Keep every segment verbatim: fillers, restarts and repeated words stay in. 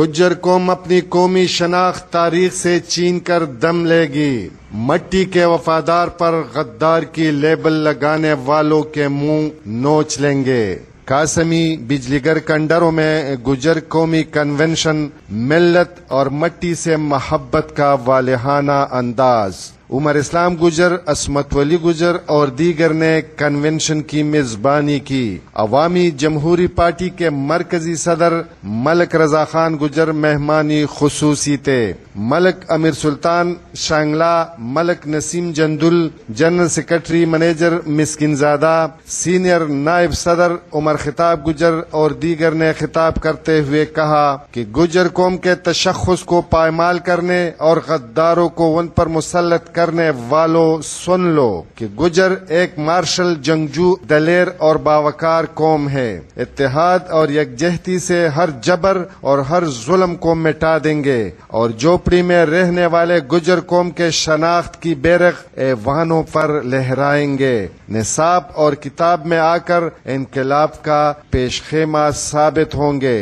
گجر قوم اپنی قومی شناخت تاریخ سے چین کر دم لے گی. مٹی کے وفادار پر غدار کی لیبل لگانے والوں کے منہ نوچ لیں گے. قاسمی بجلی گر کنڈروں میں گجر قومی کنونشن ملت اور مٹی سے محبت کا والہانہ انداز. عمر اسلام گجر، عصمت ولی گجر اور دیگر نے کنونشن کی میزبانی کی. عوامی جمہوری پارٹی کے مرکزی صدر ملک رضا خان گجر مہمانی خصوصی تھے. ملک امیر سلطان شانگلہ، ملک نسیم جندل، جنرل سیکرٹری منیجر مسکن زادہ، سینئر نائب صدر عمر خطاب گجر اور دیگر نے خطاب کرتے ہوئے کہا کہ گجر قوم کے تشخص کو پائمال کرنے اور غداروں کو ان پر مسلط کرنے والوں سن لو کہ گجر ایک مارشل جنگجو دلیر اور باوقار قوم ہے. اتحاد اور یکجہتی سے ہر جبر اور ہر ظلم کو مٹا دیں گے اور جھوپڑی میں رہنے والے گجر قوم کے شناخت کی بیرغ ایوانوں پر لہرائیں گے. نصاب اور کتاب میں آ کر انقلاب کا پیش خیمہ ثابت ہوں گے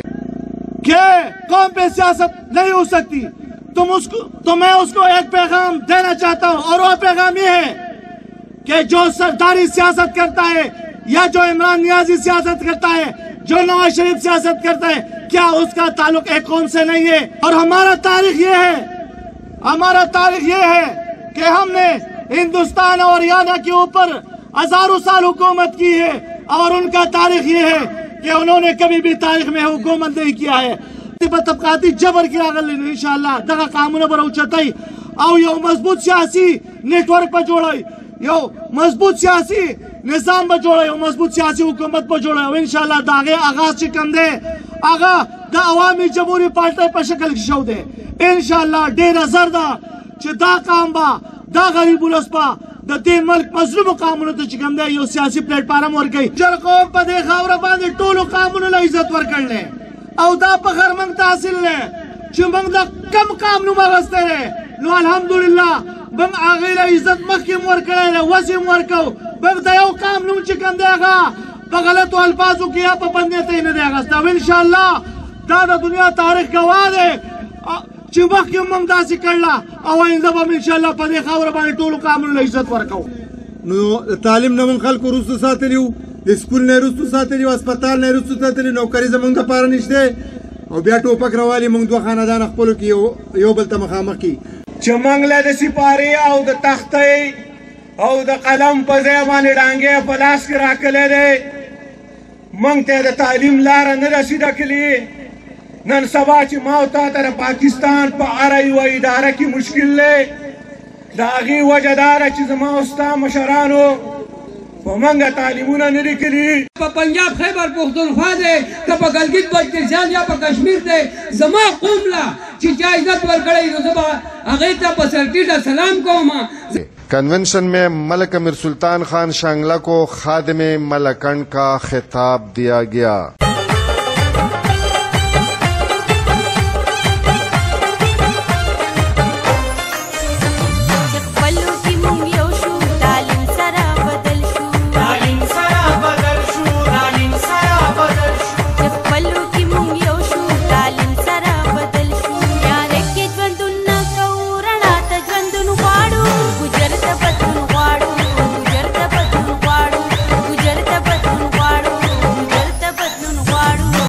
کہ قوم پہ سیاست نہیں ہو سکتی. تم اس کو تو میں اس کو ایک پیغام دینا چاہتا ہوں اور وہ پیغام یہ ہے کہ جو سرداری سیاست کرتا ہے یا جو عمران نیازی سیاست کرتا ہے، جو نواز شریف سیاست کرتا ہے، کیا اس کا تعلق ایک قوم سے نہیں ہے؟ اور ہمارا تاریخ یہ ہے ہمارا تاریخ یہ ہے کہ ہم نے ہندوستان اور ہریانہ کے اوپر ہزاروں سال حکومت کی ہے اور ان کا تاریخ یہ ہے کہ انہوں نے کبھی بھی تاریخ میں حکومت نہیں کیا ہے. طبقاتی جبر کی راغلی انشاءاللہ دغه قانون بر اوچتای او یو مضبوط سیاسی نیټورک په جوړای، یو مضبوط سیاسی نظام په جوړای، یو مضبوط سیاسی حکومت په جوړای او انشاءاللہ داغه آغاز چې کوم دی هغه د عوامي جمهوری پارټۍ په شکل کې شو دی. انشاءاللہ ډېر زر ده چې دا قام با دا غریب ولس با د دې ملک مظلوم قامونو ته چې کوم دی یو سیاسی پلیټ فارم ورکړي. جر قوم په دې خاوره باندې ټولو قامونو له عزت ورکړل او دا پخر منگ تحصیل لے چو منگ دا کم کام نو مغستے رہے نو الحمدللہ منگ آغیل عزت مخی مور کرے لے وسی مور کو منگ دا یو کام نو چکم دے گا بغلط و الفاظو کیا پا بندے تین دے گا ستاو انشاءاللہ دا دا دنیا تاریخ گواہ دے چو مخی منگ دا سی کرلا او آئندہ با انشاءاللہ پا دے خاور بانی طولو کام نو عزت ورکو. نو تعلیم نمون خلقو روستو ساتے لیو، اسکول نه رستو ساتلی، اسپیټال نه رستو ساتلی، نوکری زمونږ دپاره نشته او بیا ټوپک راوالي موږ دوه خاندان خپلو کې یو بل ته مخامخ کي. چې موږ له د سپارې او د تختۍ او د قلم په ځای باندې ډانګې په لاس کې راکلی دی، موږ ته د تعلیم لاره نه ده سیده کړې. نن سبا چې ما او تا ته د پاکستان په هره یوه اداره کې مشکل دی، د هغې وجه دا ده چې زما او ستا مشرانو ومنگا تعلیمونا نری کری. پا پنجاب خیبر پختونخوا دے که پا گلگت بلترزیان یا پا کشمیر دے زما قوم لا چی جائزت ورکڑی دو زبا اغیتا پا سرٹیٹا سلام کوما. کنونشن میں ملک امیر سلطان خان شانگلہ کو خادم ملکنڈ کا خطاب دیا گیا.